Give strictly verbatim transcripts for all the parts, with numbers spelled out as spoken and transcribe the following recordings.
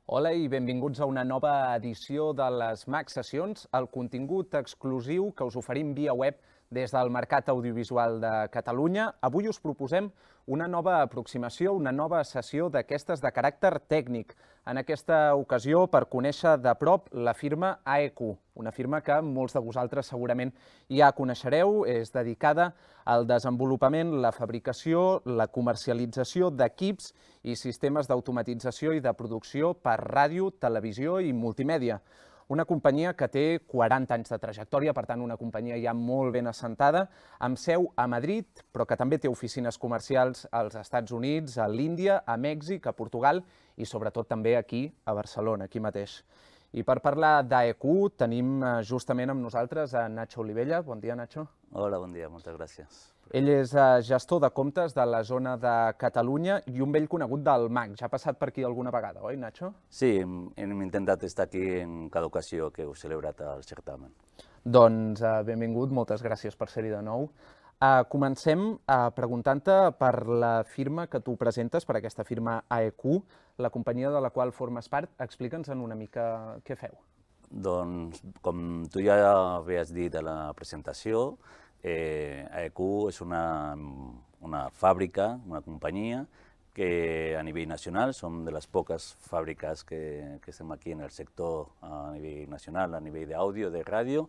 Hola i benvinguts a una nova edició de les Mac Sessions, el contingut exclusiu que us oferim via web des del Mercat Audiovisual de Catalunya. Avui us proposem una nova aproximació, una nova sessió d'aquestes de caràcter tècnic. En aquesta ocasió, per conèixer de prop la firma A E Q, una firma que molts de vosaltres segurament ja coneixereu, és dedicada al desenvolupament, la fabricació, la comercialització d'equips i sistemes d'automatització i de producció per ràdio, televisió i multimèdia. Una companyia que té quaranta anys de trajectòria, per tant una companyia ja molt ben assentada, amb seu a Madrid, però que també té oficines comercials als Estats Units, a l'Índia, a Mèxic, a Portugal i sobretot també aquí a Barcelona, aquí mateix. I per parlar d'A E Q tenim justament amb nosaltres a Nacho Olivella. Bon dia, Nacho. Hola, bon dia, moltes gràcies. Ell és gestor de comptes de la zona de Catalunya i un vell conegut del Mac. Ja ha passat per aquí alguna vegada, oi, Nacho? Sí, hem intentat estar aquí en cada ocasió que heu celebrat el certamen. Doncs benvingut, moltes gràcies per ser-hi de nou. Comencem preguntant-te per la firma que tu presentes, per aquesta firma A E Q, la companyia de la qual formes part. Explica'ns una mica què feu. Doncs, com tu ja havies dit a la presentació, A E Q és una, una fàbrica, una companyia, que a nivell nacional som de les poques fàbriques que, que estem aquí en el sector a nivell nacional, a nivell d'àudio, de ràdio,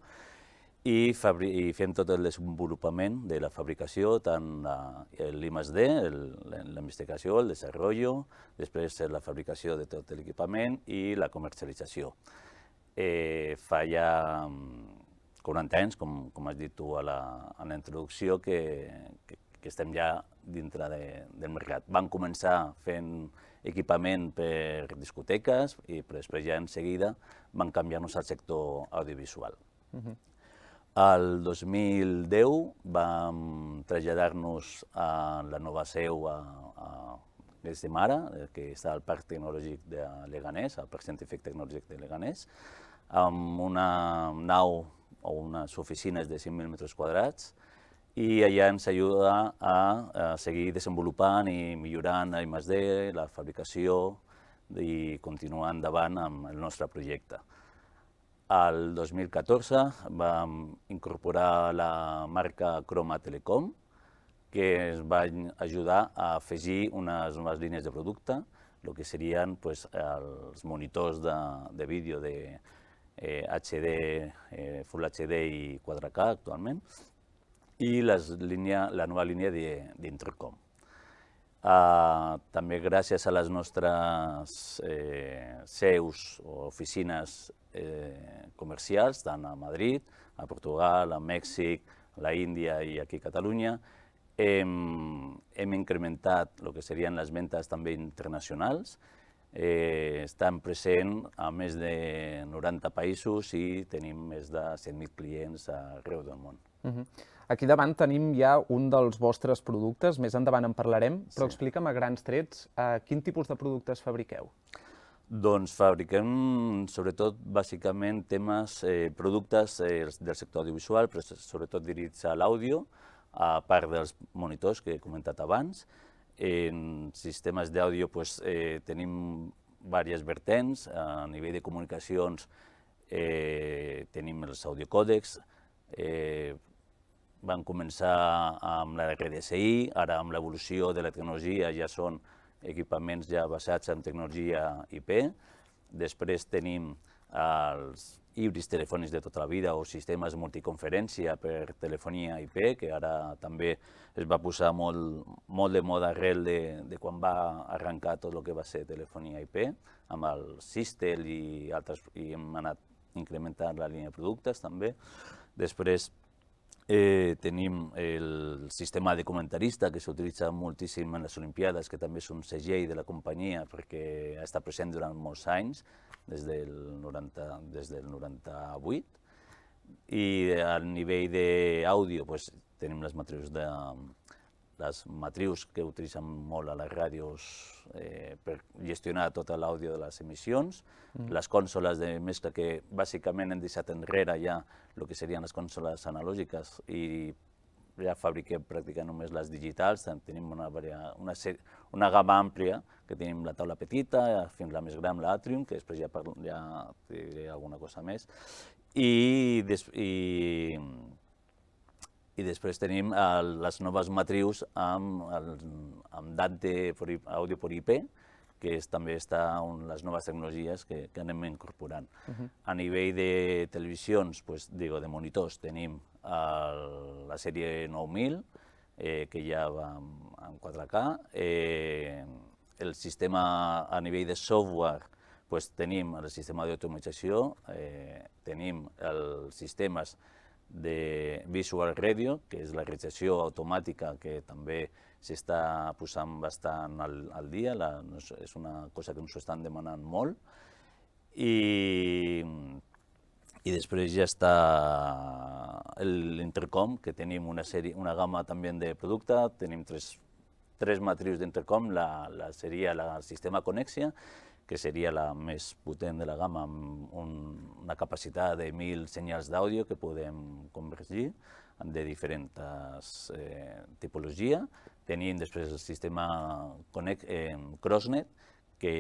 i, i fem tot el desenvolupament de la fabricació, tant l'I més D, la investigació, el desenvolupament, després la fabricació de tot l'equipament i la comercialització. Eh, fa ja quaranta anys, com, com has dit tu a la, a la introducció, que, que, que estem ja dintre de, del mercat. Vam començar fent equipament per discoteques i després ja en seguida vam canviar-nos al sector audiovisual. Uh-huh. El dos mil deu vam traslladar-nos a la nova seu a, a des de Mara, que està al Parc Tecnològic de Leganés, al Parc Científic Tecnològic de Leganés, amb una nau o unes oficines de cinc mil metres quadrats, i allà ens ajuda a, a seguir desenvolupant i millorant la I més D, la fabricació i continuar endavant amb el nostre projecte. El dos mil catorze vam incorporar la marca Croma Telecom, que ens va ajudar a afegir unes noves línies de producte, el que serien pues, els monitors de, de vídeo de eh, H D, eh, Full H D i quatre K actualment, i les línia, la nova línia d'Intercom. Uh, també gràcies a les nostres eh, seus o oficines eh, comercials, tant a Madrid, a Portugal, a Mèxic, a la Índia i aquí a Catalunya, hem, hem incrementat el que serien les ventes també internacionals. Eh, estem presents a més de noranta països i tenim més de cent mil clients arreu del món. Uh-huh. Aquí davant tenim ja un dels vostres productes, més endavant en parlarem, però Sí. explica'm a grans trets eh, quin tipus de productes fabriqueu. Doncs fabriquem sobretot bàsicament temes, eh, productes eh, del sector audiovisual, però sobretot dirigits a l'àudio, a part dels monitors que he comentat abans. En sistemes d'àudio pues, eh, tenim diverses vertents. A nivell de comunicacions eh, tenim els audiocòdecs, eh, van començar amb la R D S I, ara amb l'evolució de la tecnologia ja són equipaments ja basats en tecnologia I P. Després tenim els híbrids telefònics de tota la vida o sistemes de multiconferència per telefonia I P, que ara també es va posar molt, molt de moda arrel de, de quan va arrencar tot el que va ser telefonia I P, amb el Sistel i altres, i hem anat incrementant la línia de productes també. Després Eh, tenim el sistema de comentarista, que s'utilitza moltíssim en les Olimpiades, que també és un segell de la companyia perquè ha estat present durant molts anys, des del noranta, des del noranta-vuit. I a nivell d'àudio pues, tenim les matrius, de, les matrius que utilitzen molt a les ràdios eh, per gestionar tot l'àudio de les emissions, mm. les cònsoles de mescla que bàsicament hem deixat enrere ja el que serien les cònsoles analògiques i ja fabriquem pràcticament només les digitals, tenim una, una, una gamma àmplia, que tenim la taula petita, fins la més gran, l'Atrium, que després ja, parlo, ja diré alguna cosa més, i, des, i, i després tenim el, les noves matrius amb, el, amb Dante Audio per I P, que és, també està en les noves tecnologies que, que anem incorporant. Uh-huh. A nivell de televisions, pues, digo, de monitors, tenim el, la sèrie nou mil, eh, que ja va en quatre K. Eh, el sistema a nivell de software, pues, tenim el sistema d'automatització, eh, tenim els sistemes de Visual Radio, que és la realització automàtica que també s'està posant bastant al, al dia, la, és una cosa que ens estan demanant molt. I, i després ja està l'intercom, que tenim una, sèrie, una gamma també de producte, tenim tres, tres matrius d'intercom, la, la seria el sistema Connexia, que seria la més potent de la gamma, amb un, una capacitat de mil senyals d'àudio que podem convergir de diferents eh, tipologies. Tenim després el sistema Connect, eh, CrossNet, que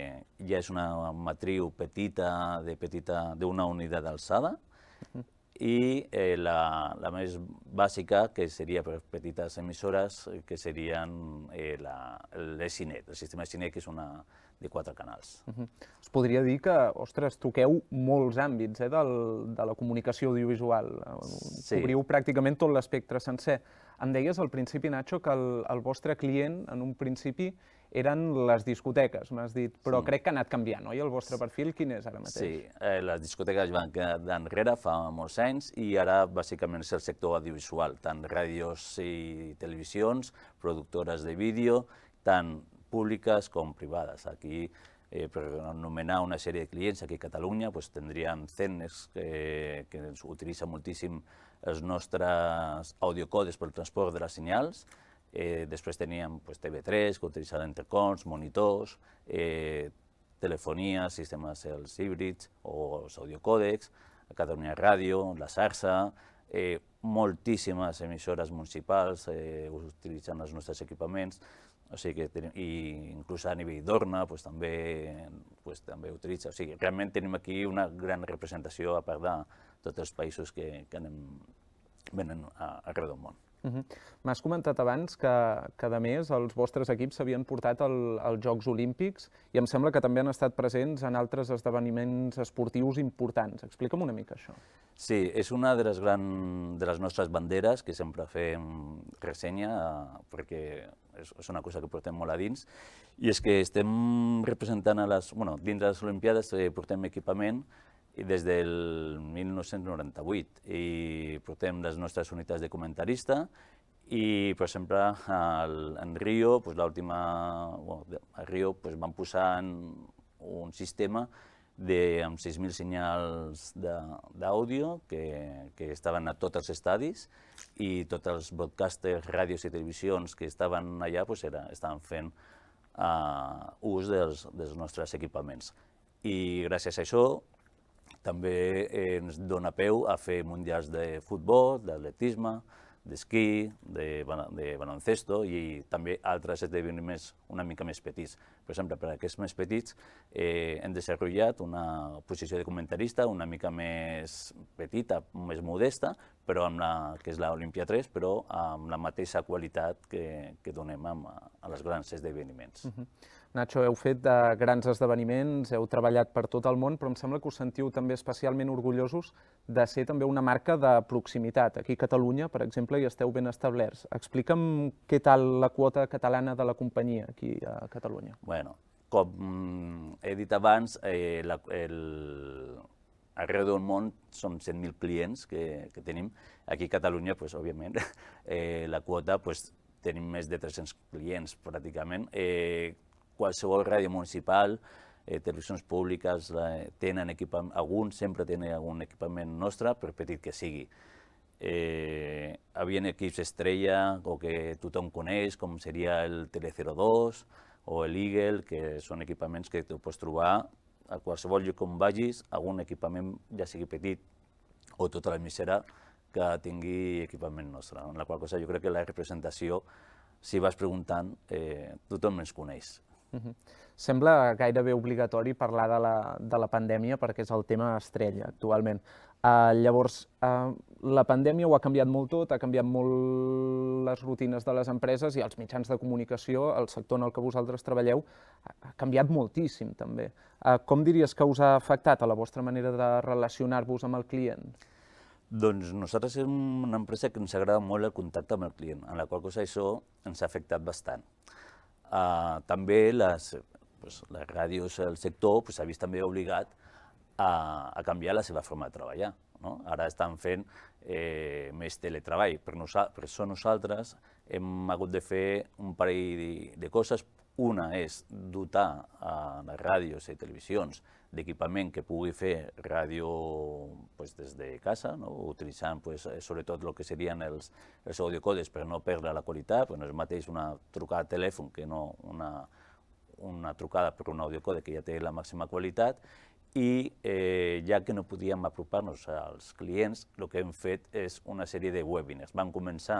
ja és una matriu petita, de petita d'una unitat d'alçada, uh-huh. i eh, la, la més bàsica, que seria per petites emissores, que serien eh, l'ESINET, el sistema ESINET, que és una de quatre canals. Uh-huh. Es podria dir que, ostres, toqueu molts àmbits eh, del, de la comunicació audiovisual. Sí. Cobriu pràcticament tot l'espectre sencer. Em deies al principi, Nacho, que el, el vostre client, en un principi, eren les discoteques, m'has dit, però sí. Crec que ha anat canviant, oi? El vostre perfil, quin és ara mateix? Sí, eh, les discoteques van quedar enrere fa molts anys i ara bàsicament és el sector audiovisual, tant ràdios i televisions, productores de vídeo, tant públiques com privades. Aquí, eh, per anomenar una sèrie de clients, aquí a Catalunya, pues, tindríem Cennes, que, que utilitza moltíssim els nostres audiocodes pel transport de les senyals. Eh, després teníem pues, T V tres, que utilitzava intercoms, monitors, eh, telefonia, sistemes els híbrids o els audiocòdecs, Catalunya Ràdio, la Sarsa, eh, moltíssimes emissores municipals eh, utilitzant els nostres equipaments, o sigui que tenim, i inclús a nivell d'Orna pues, també, pues, també utilitza. O sigui, realment tenim aquí una gran representació a part de tots els països que, que anem, venen arreu del món. Uh-huh. M'has comentat abans que, que, a més, els vostres equips s'havien portat al, als Jocs Olímpics i em sembla que també han estat presents en altres esdeveniments esportius importants. Explica'm una mica això. Sí, és una de les, gran, de les nostres banderes que sempre fem ressenya, eh, perquè és, és una cosa que portem molt a dins, i és que estem representant a les, bueno, dins de les Olimpiades eh, portem equipament i des del mil nou-cents noranta-vuit i portem les nostres unitats de comentarista i, per exemple, al, en Rio, pues, l'última, bueno, a Rio pues, van posar un sistema de, amb sis mil senyals d'àudio que, que estaven a tots els estadis i tots els broadcasters, ràdios i televisions que estaven allà pues, era, estaven fent uh, ús dels, dels nostres equipaments. I gràcies a això també ens dona peu a fer mundials de futbol, d'atletisme, d'esquí, de, de baloncesto i també altres esdeveniments una mica més petits. Per exemple, per aquests més petits eh, hem desenvolupat una posició de comentarista una mica més petita, més modesta, però amb la, que és l'Olimpia tres, però amb la mateixa qualitat que, que donem amb, a les grans esdeveniments. Uh-huh. Nacho, heu fet de grans esdeveniments, heu treballat per tot el món, però em sembla que us sentiu també especialment orgullosos de ser també una marca de proximitat. Aquí a Catalunya, per exemple, hi esteu ben establerts. Explica'm què tal la quota catalana de la companyia aquí a Catalunya. Bueno, com he dit abans, eh, la, el, arreu del món són cent mil clients que, que tenim. Aquí a Catalunya, pues, òbviament, eh, la quota, pues, tenim més de tres-cents clients pràcticament. Eh, qualsevol ràdio municipal, eh, televisions públiques, eh, tenen equipament, alguns sempre tenen algun equipament nostre, per petit que sigui. Eh, havien equips estrella o que tothom coneix, com seria el Tele zero dos o el Eagle, que són equipaments que tu pots trobar a qualsevol lloc on vagis, algun equipament, ja sigui petit o tota l'emissora, que tingui equipament nostre. En la qual cosa jo crec que la representació, si vas preguntant, eh, tothom ens coneix. Uh-huh. Sembla gairebé obligatori parlar de la, de la pandèmia perquè és el tema estrella actualment. Uh, llavors, uh, la pandèmia ho ha canviat molt tot, ha canviat molt les rutines de les empreses i els mitjans de comunicació, el sector en el que vosaltres treballeu, ha canviat moltíssim també. Uh, com diries que us ha afectat a la vostra manera de relacionar-vos amb el client? Doncs nosaltres som una empresa que ens agrada molt el contacte amb el client, en la qual cosa això ens ha afectat bastant. Uh, també les, pues, les ràdios del sector s'ha pues, vist també obligat a, a canviar la seva forma de treballar. No? Ara estan fent eh, més teletreball. Per, nosa, per això nosaltres hem hagut de fer un parell de, de coses. Una és dotar a les ràdios i televisions d'equipament que pugui fer ràdio pues, des de casa, no? Utilitzant pues, sobretot el que serien els, els audiocodes per no perdre la qualitat, perquè no és el mateix una trucada a telèfon que no una, una trucada per un audiocode que ja té la màxima qualitat, i eh, ja que no podíem apropar-nos als clients, el que hem fet és una sèrie de webinars. Vam començar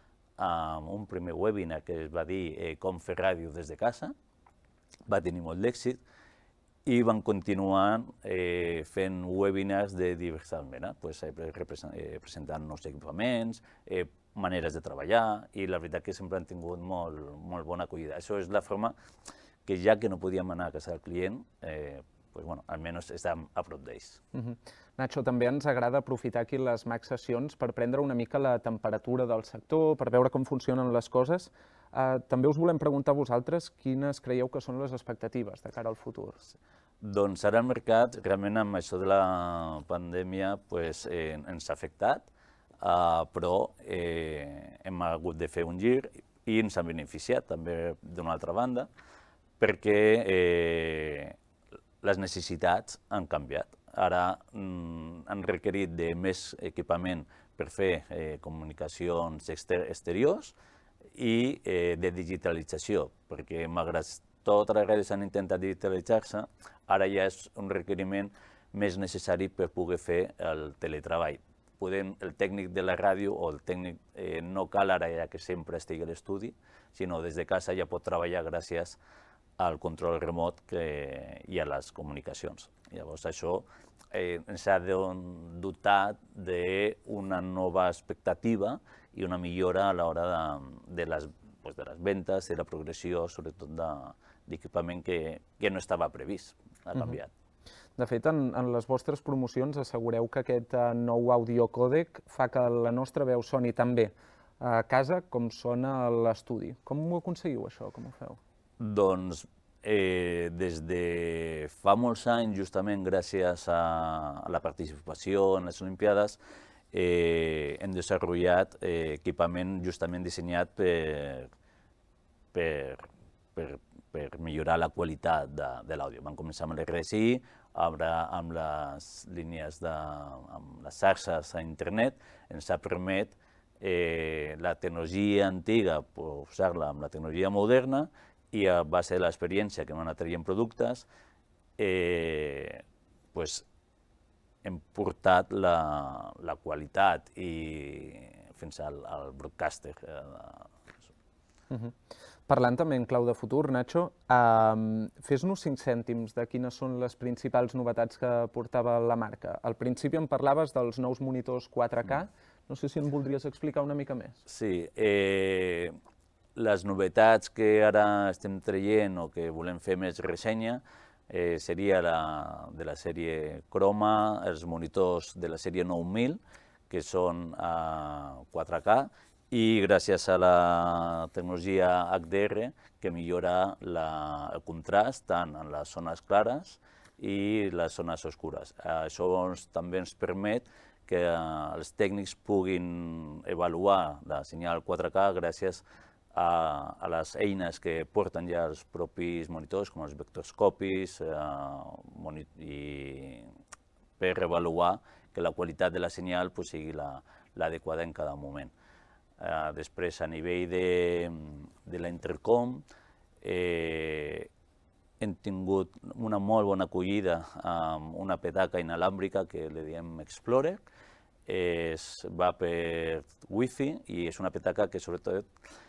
amb un primer webinar que es va dir eh, com fer ràdio des de casa, va tenir molt d'èxit, i van continuar eh, fent webinars de diverses maneres, pues, eh, presentant nous equipaments, eh, maneres de treballar, i la veritat que sempre han tingut molt, molt bona acollida. Això és la forma que ja que no podíem anar a casa del client, eh, pues, bueno, almenys estàvem a prop d'ells. Uh-huh. Nacho, també ens agrada aprofitar aquí les Max Sessions per prendre una mica la temperatura del sector, per veure com funcionen les coses. Uh, també us volem preguntar a vosaltres quines creieu que són les expectatives de cara al futur. Doncs ara el mercat, realment amb això de la pandèmia, pues, eh, ens ha afectat, uh, però eh, hem hagut de fer un gir i ens han beneficiat també d'una altra banda, perquè eh, les necessitats han canviat. Ara mm, han requerit de més equipament per fer eh, comunicacions exter exteriors i eh, de digitalització, perquè malgrat totes les ràdios han intentat digitalitzar-se, ara ja és un requeriment més necessari per poder fer el teletreball. Podem, el tècnic de la ràdio o el tècnic eh, no cal ara ja que sempre estigui a l'estudi, sinó des de casa ja pot treballar gràcies al control remot que hi ha a les comunicacions. Llavors això eh, ens ha dotat d'una nova expectativa i una millora a l'hora de, de, les, pues, de les ventes i la progressió, sobretot d'equipament que, que no estava previst, ha canviat. Uh-huh. De fet, en, en les vostres promocions assegureu que aquest uh, nou audiocòdec fa que la nostra veu soni tan bé a casa com sona a l'estudi. Com ho aconseguiu, això? Com ho feu? Doncs eh, des de fa molts anys, justament gràcies a, a la participació en les Olimpiades, eh, hem desenvolupat eh, equipament justament dissenyat per, per, per, per millorar la qualitat de, de l'àudio. Vam començar amb l'R S I, ara amb les línies de amb les xarxes a internet, ens ha permès eh, la tecnologia antiga, posar-la amb la tecnologia moderna, i a base de l'experiència que hem anat traient productes, eh, pues, hem portat la, la qualitat i fins al, al broadcaster. Eh, uh-huh. Parlant també en clau de futur, Nacho, eh, fes-nos cinc cèntims de quines són les principals novetats que portava la marca. Al principi em parlaves dels nous monitors quatre K, no sé si en voldries explicar una mica més. Sí, eh, les novetats que ara estem traient o que volem fer més ressenya eh, seria la, de la sèrie Chroma, els monitors de la sèrie nou mil, que són a quatre K, i gràcies a la tecnologia H D R, que millora la, el contrast tant en les zones clares i les zones oscures. Això ens, també ens permet que els tècnics puguin avaluar la senyal quatre K gràcies a, a les eines que porten ja els propis monitors, com els vectoscopis, eh, i per avaluar que la qualitat de la senyal pues, sigui l'adequada la, en cada moment. Eh, després, a nivell de, de la intercom, eh, hem tingut una molt bona acollida amb una petaca inalàmbrica que li diem Explorer, es, va per wifi i és una petaca que sobretot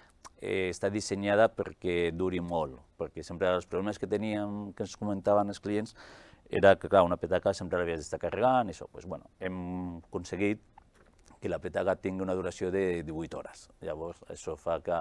eh, està dissenyada perquè duri molt, perquè sempre els problemes que teníem, que ens comentaven els clients, era que clar, una petaca sempre l'havies d'estar carregant i això. Pues, bueno, hem aconseguit que la petaca tingui una duració de divuit hores. Llavors, això fa que,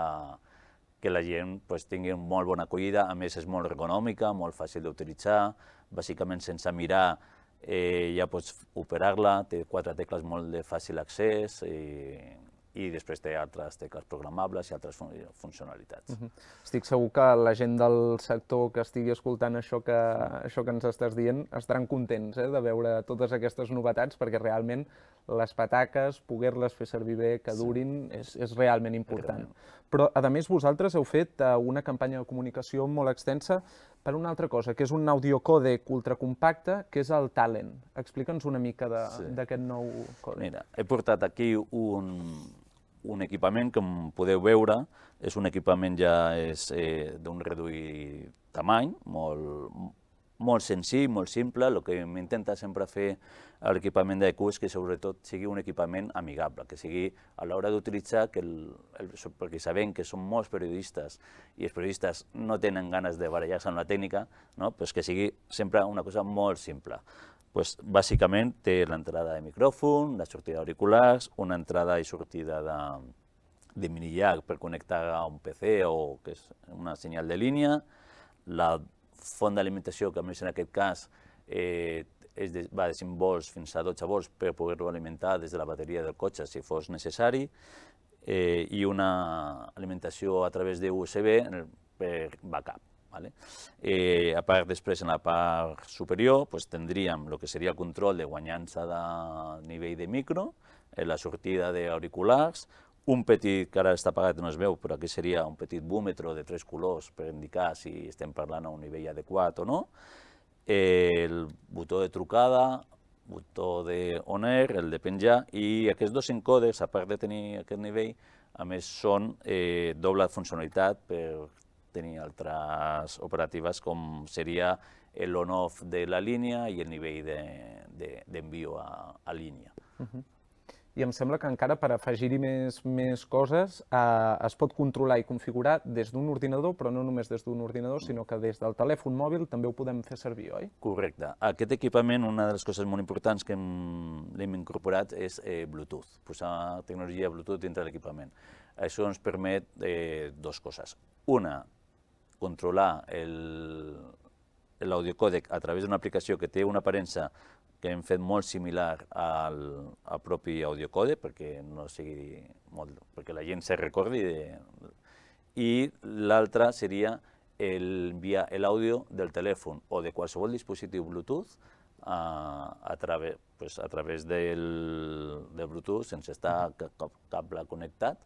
que la gent pues, tingui molt bona acollida, a més és molt ergonòmica, molt fàcil d'utilitzar, bàsicament sense mirar eh, ja pots operar-la, té quatre tecles molt de fàcil accés i, i després té altres tecles programables i altres fun funcionalitats. Uh-huh. Estic segur que la gent del sector que estigui escoltant això que, això que ens estàs dient estaran contents eh, de veure totes aquestes novetats, perquè realment les petaques, poder-les fer servir bé, que durin, sí. és, és realment important. Realment. Però, a més, vosaltres heu fet una campanya de comunicació molt extensa per una altra cosa, que és un audiocòdec ultracompacte, que és el Talent. Explica'ns una mica d'aquest sí. nou còdec. Mira, he portat aquí un, un equipament, com podeu veure, és un equipament ja eh, d'un reduït tamany, molt, molt senzill, molt simple. El que m'intenta sempre fer a l'equipament d'E Q és que sobretot sigui un equipament amigable, que sigui a l'hora d'utilitzar, perquè sabem que són molts periodistes i els periodistes no tenen ganes de barallar-se amb la tècnica, no? Pues que sigui sempre una cosa molt simple. Pues, bàsicament té l'entrada de micròfon, la sortida d'auriculars, una entrada i sortida de, de mini jack per connectar a un P C o que és una senyal de línia, la font d'alimentació, que a més en aquest cas eh, és de, va de cinc volts fins a dotze volts per poder-lo alimentar des de la bateria del cotxe si fos necessari, eh, i una alimentació a través de U S B per backup. Vale? Eh, a part, després, en la part superior, pues, tindríem el que seria el control de guanyança de nivell de micro, eh, la sortida d'auriculars, un petit, que ara està apagat i no es veu, però aquí seria un petit búmetre de tres colors per indicar si estem parlant a un nivell adequat o no, eh, el botó de trucada, botó de on-air, el de penjar, i aquests dos encòdecs, a part de tenir aquest nivell, a més són eh, doble funcionalitat per tenir altres operatives com seria l'on-off de la línia i el nivell d'envio de, de, a, a línia. Uh-huh. I em sembla que encara per afegir-hi més, més coses eh, es pot controlar i configurar des d'un ordinador, però no només des d'un ordinador, sinó que des del telèfon mòbil també ho podem fer servir, oi? Correcte. Aquest equipament, una de les coses molt importants que l'hem incorporat és eh, Bluetooth, posar tecnologia Bluetooth dintre de l'equipament. Això ens permet eh, dues coses. Una, controlar l'audiocòdec a través d'una aplicació que té una aparença que hem fet molt similar al, al propi audiocòdec, perquè no sigui molt, perquè la gent se recordi. De... I l'altra seria enviar l'àudio del telèfon o de qualsevol dispositiu Bluetooth a, a, través, pues, a través del, del Bluetooth sense estar cap cable connectat.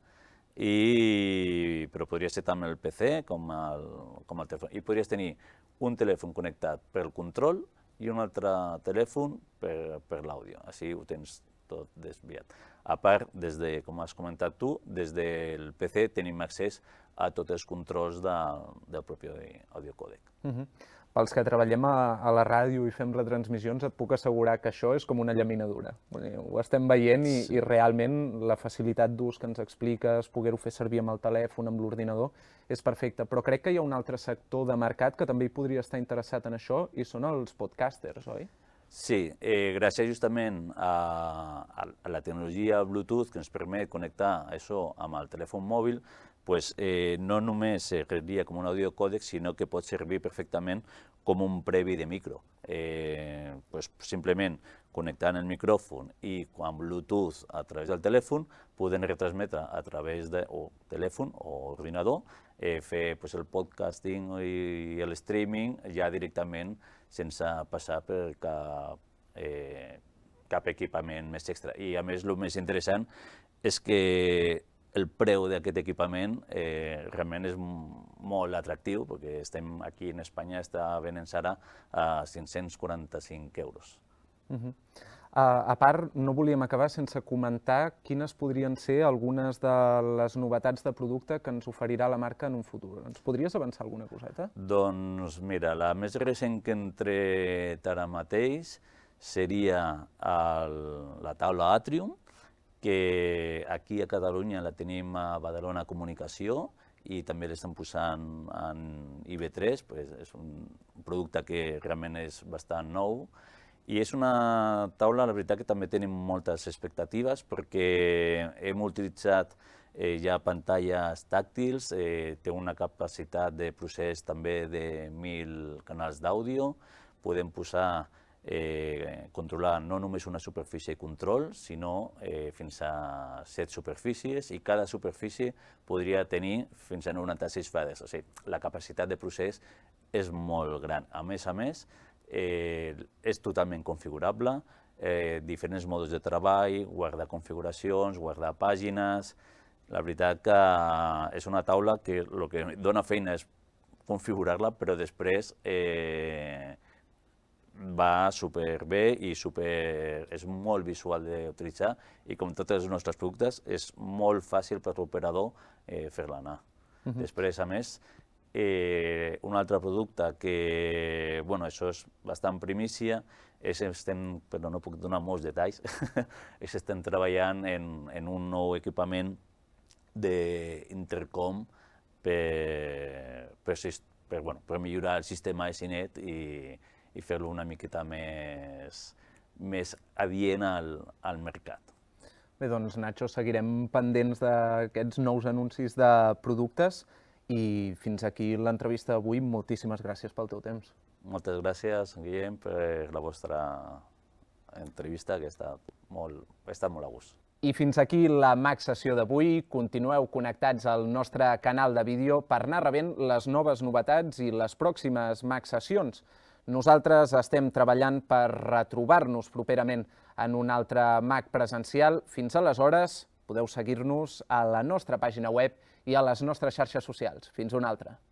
I, però podria ser tant el P C com el, com el telèfon. I podries tenir un telèfon connectat per el control i un altre telèfon per, per l'àudio. Així ho tens tot desviat. A part, des de, com has comentat tu, des del P C tenim accés a tots els controls de, del propi audiocòdec. Uh-huh. Pels que treballem a, a la ràdio i fem retransmissions, et puc assegurar que això és com una llaminadura. Ho estem veient i, sí. i realment la facilitat d'ús que ens expliques, poder-ho fer servir amb el telèfon, amb l'ordinador, és perfecte. Però crec que hi ha un altre sector de mercat que també hi podria estar interessat en això i són els podcasters, oi? Sí, eh, gràcies justament a, a la tecnologia Bluetooth que ens permet connectar això amb el telèfon mòbil, pues, eh, no només serviria com un audiocòdec, sinó que pot servir perfectament com un previ de micro. Eh, pues, simplement connectant el micròfon i amb Bluetooth a través del telèfon podem retransmetre a través de o telèfon o ordinador, eh, fer pues, el podcasting i el streaming ja directament sense passar per cap, eh, cap equipament més extra. I a més el més interessant és que el preu d'aquest equipament eh, realment és molt atractiu, perquè estem aquí en Espanya, està venent-se ara a cinc-cents quaranta-cinc euros. Uh-huh. uh, a part, no volíem acabar sense comentar quines podrien ser algunes de les novetats de producte que ens oferirà la marca en un futur. Ens podries avançar alguna coseta? Doncs mira, la més recent que hem tret ara mateix seria el, la taula Atrium, que aquí a Catalunya la tenim a Badalona Comunicació i també l'estem posant en I V tres, és un producte que realment és bastant nou. I és una taula, la veritat, que també tenim moltes expectatives perquè hem utilitzat ja pantalles tàctils, té una capacitat de procés també de mil canals d'àudio, podem posar, controlar no només una superfície de control, sinó fins a set superfícies, i cada superfície podria tenir fins a noranta-sis fades. O sigui, la capacitat de procés és molt gran. A més a més, és totalment configurable, diferents modes de treball, guardar configuracions, guardar pàgines. La veritat que és una taula que el que dona feina és configurar-la, però després va superbé i és molt visual d'utilitzar, i com tots els nostres productes és molt fàcil per l'operador fer-la anar. Després, a més, un altre producte que, bueno, això és bastant primícia, però no puc donar molts detalls, és que estem treballant en un nou equipament d'intercom per millorar el sistema ESINET i fer-lo una miqueta més adient al mercat. Bé, doncs, Nacho, seguirem pendents d'aquests nous anuncis de productes i fins aquí l'entrevista d'avui. Moltíssimes gràcies pel teu temps. Moltes gràcies, Guillem, per la vostra entrevista, que ha estat molt a gust. I fins aquí la Mac Sessió d'avui. Continueu connectats al nostre canal de vídeo per anar rebent les noves novetats i les pròximes Mac Sessions. Nosaltres estem treballant per retrobar-nos properament en un altre Mac presencial. Fins aleshores, podeu seguir-nos a la nostra pàgina web i a les nostres xarxes socials. Fins una altra.